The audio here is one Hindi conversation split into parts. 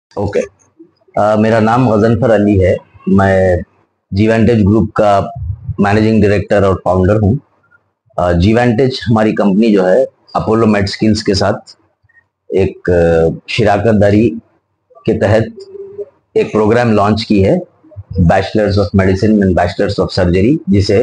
ओके। मेरा नाम गजनफर अली है। मैं जीवेंटेज ग्रुप का मैनेजिंग डायरेक्टर और फाउंडर हूँ। जीवेंटेज हमारी कंपनी जो है अपोलो मेड स्किल्स के साथ एक शिराकत दारी के तहत एक प्रोग्राम लॉन्च की है, bachelors of medicine and bachelors of surgery, जिसे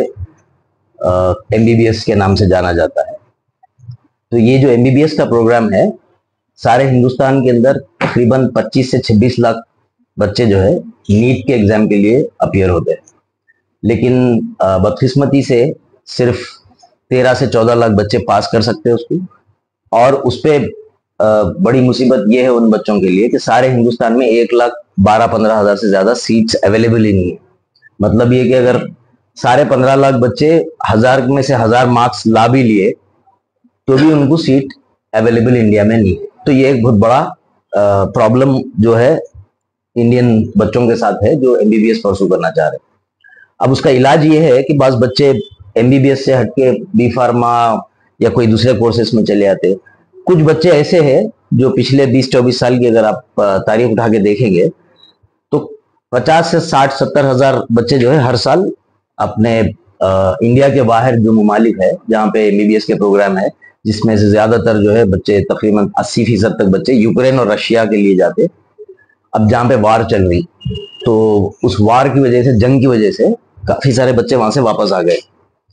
एमबीबीएस के नाम से जाना जाता है। तो ये जो एमबीबीएस का प्रोग्राम है, सारे हिंदुस्तान के अंदर तकरीबन 25 से 26 लाख बच्चे जो है नीट के एग्जाम के लिए अपीयर होते हैं, लेकिन बदकिस्मती से सिर्फ 13 से 14 लाख बच्चे पास कर सकते हैं उसको। और उस पे बड़ी मुसीबत ये है उन बच्चों के लिए कि सारे हिंदुस्तान में 1,12-15 हज़ार से ज्यादा सीट्स अवेलेबल ही नहीं है। मतलब ये कि अगर सारे 15 लाख बच्चे 1000 में से 1000 मार्क्स ला भी लिए तो भी उनको सीट अवेलेबल इंडिया में नहीं है। तो ये एक बहुत बड़ा प्रॉब्लम जो है इंडियन बच्चों के साथ है जो एमबीबीएस परसू करना चाह रहे हैं। अब उसका इलाज ये है कि बाज़ बच्चे एमबीबीएस से हटके बी फार्मा या कोई दूसरे कोर्सेस में चले आते। कुछ बच्चे ऐसे हैं जो पिछले 20-24 साल की अगर आप तारीख उठा के देखेंगे तो 50 से 60-70 हज़ार बच्चे जो है हर साल अपने इंडिया के बाहर जो ममालिक है जहाँ पे एमबीबीएस के प्रोग्राम है, जिसमें से ज्यादातर जो है बच्चे तकरीबन 80% तक बच्चे यूक्रेन और रशिया के लिए जाते। अब जहाँ पे वार चल रही, तो उस वार की वजह से, जंग की वजह से काफी सारे बच्चे वहां से वापस आ गए।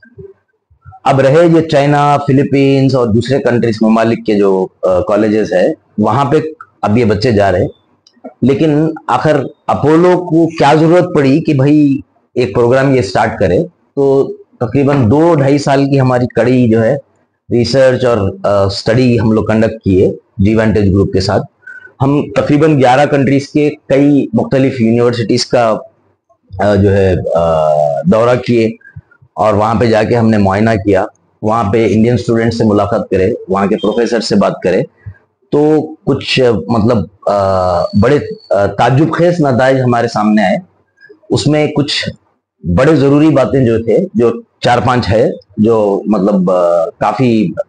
अब रहे ये चाइना, फिलीपींस और दूसरे कंट्रीज ममालिक के जो कॉलेजेस है, वहां पे अब ये बच्चे जा रहे हैं। लेकिन आखिर अपोलो को क्या जरूरत पड़ी कि भाई एक प्रोग्राम ये स्टार्ट करे? तो तकरीबन 2-2.5 साल की हमारी कड़ी जो है रिसर्च और स्टडी हम लोग कंडक्ट किए जीवेंटेज ग्रुप के साथ। हम तकरीबन 11 कंट्रीज के कई मुख्तलिफ यूनिवर्सिटीज का जो है दौरा किए और वहां पे जाके हमने मुआयना किया। वहां पे इंडियन स्टूडेंट से मुलाकात करे, वहां के प्रोफेसर से बात करे, तो कुछ मतलब बड़े ताज्जुब खेज नताइज हमारे सामने आए। उसमें कुछ बड़े जरूरी बातें जो थे, जो 4-5 है, जो मतलब काफी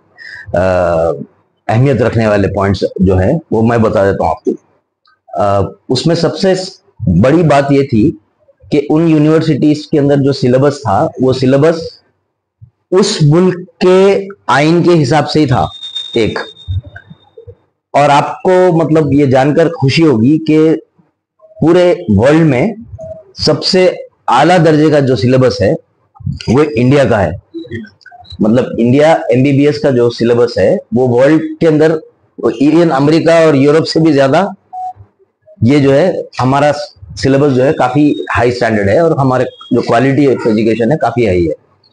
अहमियत रखने वाले पॉइंट्स जो है वो मैं बता देता हूँ आपको। उसमें सबसे बड़ी बात ये थी कि उन यूनिवर्सिटीज के अंदर जो सिलेबस था, वो सिलेबस उस मुल्क के आइन के हिसाब से ही था एक। और आपको मतलब ये जानकर खुशी होगी कि पूरे वर्ल्ड में सबसे आला दर्जे का जो सिलेबस है वो इंडिया का है। मतलब इंडिया एमबीबीएस का जो सिलेबस है वो वर्ल्ड के अंदर, इवन अमेरिका और यूरोप से भी ज्यादा ये जो है हमारा सिलेबस जो है काफी हाई स्टैंडर्ड है और हमारे जो क्वालिटी ऑफ एजुकेशन है काफी हाई है।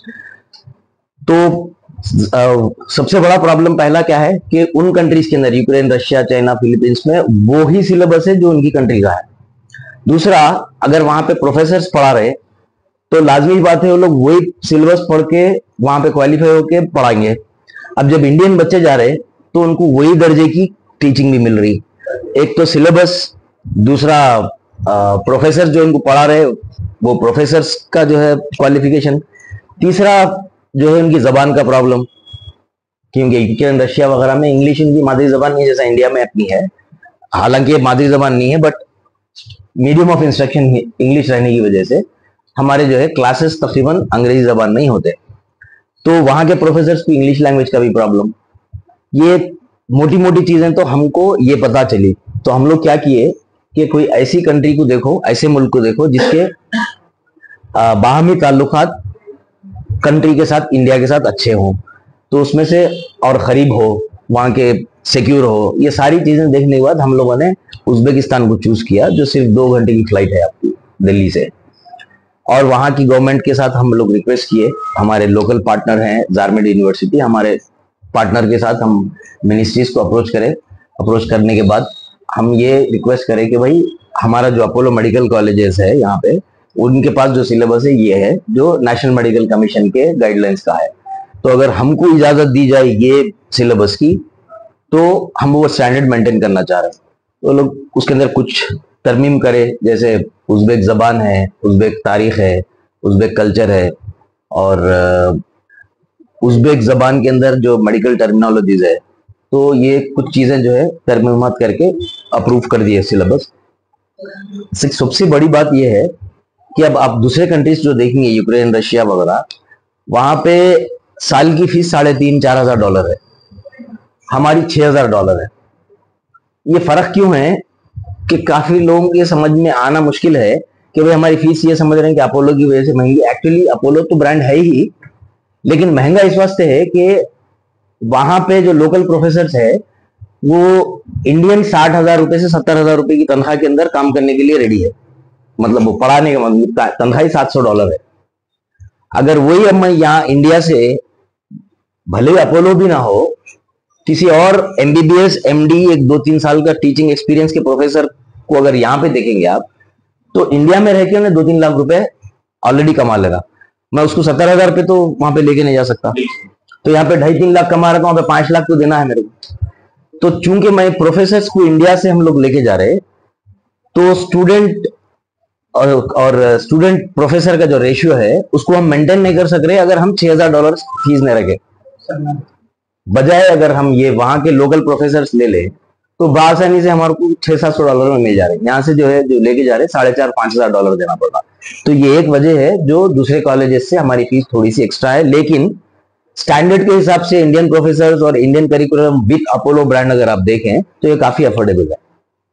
तो सबसे बड़ा प्रॉब्लम पहला क्या है कि उन कंट्रीज के अंदर, यूक्रेन, रशिया, चाइना, फिलीपींस में वो ही सिलेबस है जो उनकी कंट्री का है। दूसरा, अगर वहां पे प्रोफेसर पढ़ा रहे तो लाजमी बात है वो लोग वही सिलेबस पढ़ के वहां पे क्वालिफाई होके पढ़ाएंगे। अब जब इंडियन बच्चे जा रहे तो उनको वही दर्जे की टीचिंग भी मिल रही। एक तो सिलेबस, दूसरा प्रोफेसर जो उनको पढ़ा रहे वो प्रोफेसर का जो है क्वालिफिकेशन, तीसरा जो है उनकी जबान का प्रॉब्लम, क्योंकि यूक्रेन, रशिया वगैरह में इंग्लिश इनकी मादरी जबान नहीं जैसा इंडिया में अपनी है। हालांकि मादरी जबान नहीं है, but medium of instruction English रहने की वजह से हमारे जो है क्लासेस तकरीबन अंग्रेजी जबान में ही होते। तो वहां के प्रोफेसर्स को इंग्लिश लैंग्वेज का भी प्रॉब्लम। ये मोटी मोटी चीजें तो हमको ये पता चली, तो हम लोग क्या किए कि कोई ऐसी कंट्री को देखो, ऐसे मुल्क को देखो जिसके बाहमी ताल्लुकात कंट्री के साथ, इंडिया के साथ अच्छे हों, तो उसमें से और करीब हो, वहां के सिक्योर हो। ये सारी चीजें देखने के बाद हम लोगों ने उज्बेकिस्तान को चूज किया, जो सिर्फ 2 घंटे की फ्लाइट है आपकी दिल्ली से। और वहां की गवर्नमेंट के साथ हम लोग रिक्वेस्ट किए, हमारे लोकल पार्टनर हैं ज़ारमेड यूनिवर्सिटी, हमारे पार्टनर के साथ हम मिनिस्ट्रीज को अप्रोच करें। अप्रोच करने के बाद हम ये रिक्वेस्ट करें कि भाई हमारा जो अपोलो मेडिकल कॉलेजेस है यहाँ पे, उनके पास जो सिलेबस है ये है जो नेशनल मेडिकल कमीशन के गाइडलाइंस का है। तो अगर हमको इजाजत दी जाए ये सिलेबस की, तो हम वो स्टैंडर्ड मेंटेन करना चाह रहे हैं। तो लोग उसके अंदर कुछ तरमीम करे, जैसे उज़्बेक जबान है, उज़्बेक तारीख है, उज़्बेक कल्चर है, और उज़्बेक जबान के अंदर जो मेडिकल टर्मिनोलॉजीज है, तो ये कुछ चीजें जो है तरमीमात करके अप्रूव कर दिए सिलेबस। सबसे बड़ी बात यह है कि अब आप दूसरे कंट्रीज जो देखेंगे, यूक्रेन, रशिया वगैरह, वहां पे साल की फीस $3,500-4,000 है, हमारी $6,000 है। ये फर्क क्यों है कि काफी लोगों के समझ में आना मुश्किल है कि भाई हमारी फीस ये समझ रहे हैं कि अपोलो की वजह से महंगी। एक्चुअली अपोलो तो ब्रांड है ही, लेकिन महंगा इस वास्ते है कि वहां पे जो लोकल प्रोफेसर है वो इंडियन 60,000 रुपए से 70,000 रुपए की तनख्वाह के अंदर काम करने के लिए रेडी है। मतलब वो पढ़ाने का मतलब तनख्वाह ही $700 है। अगर वही अब मैं यहाँ इंडिया से, भले अपोलो भी ना हो, किसी और एमबीबीएस एमडी 1-2-3 साल का टीचिंग एक्सपीरियंस के प्रोफेसर को अगर यहाँ पे देखेंगे आप, तो इंडिया में रह के उन्हें 2-3 लाख रुपए ऑलरेडी कमा लेगा। मैं उसको 70,000 रुपए तो वहां पे लेके नहीं जा सकता। तो यहाँ पे 2.5-3 लाख कमा रहा हूं, वहां पे 5 लाख तो देना है मेरे को। तो चूंकि मैं प्रोफेसर को इंडिया से हम लोग लेके जा रहे, तो स्टूडेंट और स्टूडेंट प्रोफेसर का जो रेशियो है उसको हम मेंटेन नहीं कर सक रहे अगर हम $6,000 फीस नहीं रखे। बजाय अगर हम ये वहां के लोकल प्रोफेसर ले ले तो बआसानी से हमारे को $600-700 में मिल जा रहे हैं। यहाँ से जो है जो लेके जा रहे $4,500-5,000 देना पड़ रहा। तो ये एक वजह है जो दूसरे कॉलेजेस से हमारी फीस थोड़ी सी एक्स्ट्रा है, लेकिन स्टैंडर्ड के हिसाब से इंडियन प्रोफेसर और Indian curriculum with Apollo brand अगर आप देखें तो ये काफी अफोर्डेबल है।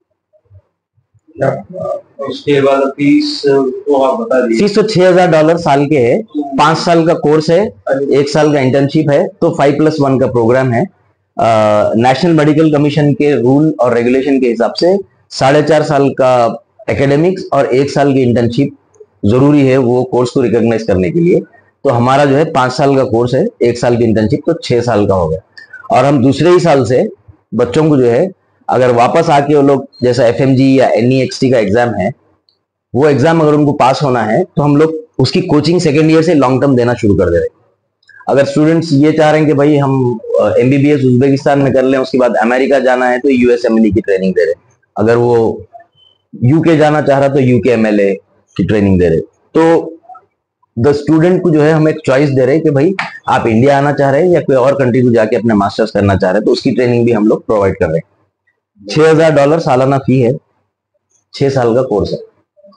उसके बाद फीस तो आप बता दीजिए। फीस तो $6,000 साल के है, 5 साल का कोर्स है, 1 साल का इंटर्नशिप है, तो 5+1 का प्रोग्राम है। नेशनल मेडिकल कमीशन के रूल और रेगुलेशन के हिसाब से 4.5 साल का एकेडमिक्स और 1 साल की इंटर्नशिप जरूरी है वो कोर्स को रिकॉग्नाइज करने के लिए। तो हमारा जो है 5 साल का कोर्स है, 1 साल की इंटर्नशिप, तो 6 साल का हो गया। और हम दूसरे ही साल से बच्चों को जो है अगर वापस आके वो लोग जैसा FMG या NEXT का एग्जाम है, वो एग्जाम अगर उनको पास होना है तो हम लोग उसकी कोचिंग सेकेंड ईयर से लॉन्ग टर्म देना शुरू कर दे रहे। अगर स्टूडेंट्स ये चाह रहे हैं कि भाई हम MBBS उज्बेकिस्तान में कर लें, उसके बाद अमेरिका जाना है तो USMLE की ट्रेनिंग दे रहे। अगर वो UK जाना चाह रहा तो UKMLA की ट्रेनिंग दे रहे। तो द स्टूडेंट को जो है हम एक चॉइस दे रहे हैं कि भाई आप इंडिया आना चाह रहे हैं या कोई और कंट्री को जाके अपने मास्टर्स करना चाह रहे हैं, तो उसकी ट्रेनिंग भी हम लोग प्रोवाइड कर रहे हैं। $6,000 सालाना फी है, 6 साल का कोर्स है।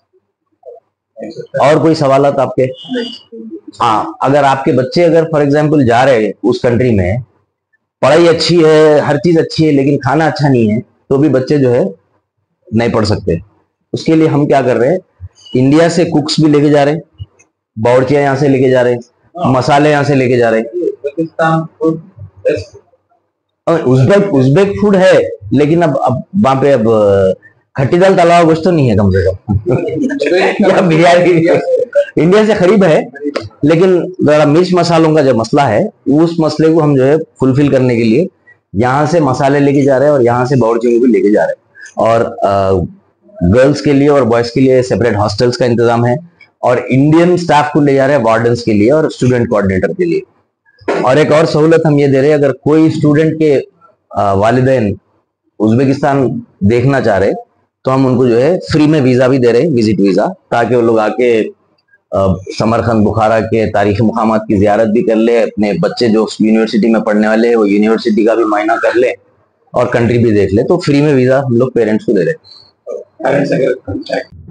और कोई सवाल आपके? हाँ, अगर आपके बच्चे अगर फॉर एग्जाम्पल जा रहे हैं उस कंट्री में, पढ़ाई अच्छी है, हर चीज अच्छी है, लेकिन खाना अच्छा नहीं है, तो भी बच्चे जो है नहीं पढ़ सकते। उसके लिए हम क्या कर रहे हैं, इंडिया से कुक्स भी लेके जा रहे हैं, बावर्चियां यहाँ से लेके जा रहे हैं, मसाले यहाँ से लेके जा रहे हैं। उज्बेक फूड है, लेकिन अब वहां पे अब खट्टी दाल तला हुआ कुछ तो नहीं है कम से कम। या बिरयानी इंडिया से करीब है, लेकिन जरा मिर्च मसालों का जो मसला है उस मसले को हम जो है फुलफिल करने के लिए यहाँ से मसाले लेके जा रहे हैं और यहाँ से बावर्चियों को भी लेके जा रहे हैं। और गर्ल्स के लिए और बॉयज के लिए सेपरेट हॉस्टल्स का इंतजाम है, और इंडियन स्टाफ को ले जा रहे हैं वार्डन्स के लिए और स्टूडेंट कोऑर्डिनेटर के लिए। और एक और सहूलत हम ये दे रहे हैं, अगर कोई स्टूडेंट के वालिदैन उज्बेकिस्तान देखना चाह रहे तो हम उनको जो है फ्री में वीजा भी दे रहे हैं, विजिट वीजा, ताकि वो लोग आके समरखंद बुखारा के तारीखी मुकामात की जियारत भी कर ले, अपने बच्चे जो यूनिवर्सिटी में पढ़ने वाले हैं वो यूनिवर्सिटी का भी मायना कर ले और कंट्री भी देख ले। तो फ्री में वीजा हम लोग पेरेंट्स को दे रहे हैं।